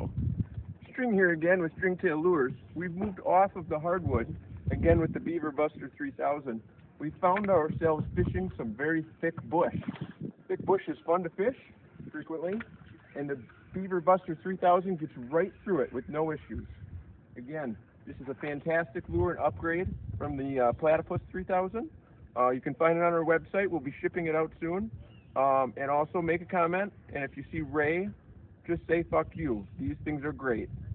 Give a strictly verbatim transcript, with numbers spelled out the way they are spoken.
String here again with Stringtail Lures. We've moved off of the hardwood, again with the Beaver Buster three thousand. We found ourselves fishing some very thick bush. Thick bush is fun to fish frequently, and the Beaver Buster three thousand gets right through it with no issues. Again, this is a fantastic lure and upgrade from the uh, Platypus three thousand. Uh, you can find it on our website. We'll be shipping it out soon. Um, and also make a comment, and if you see Ray, just say fuck you. These things are great.